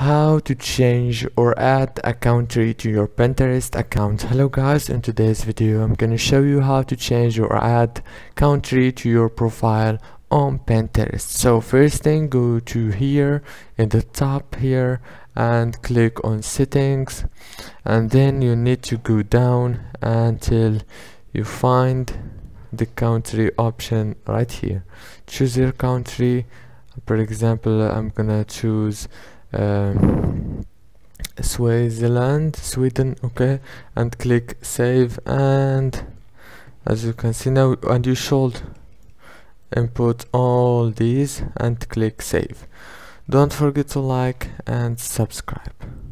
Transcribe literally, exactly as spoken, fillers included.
how to change or add a country to your Pinterest account. Hello guys, in today's video I'm gonna show you how to change or add country to your profile on Pinterest. So first thing, go to here in the top here and click on settings, and then you need to go down until you find the country option right here. Choose your country. For example, I'm gonna choose um, Swaziland, Sweden, okay, and click save. And as you can see now, and you should input all these and click save. Don't forget to like and subscribe.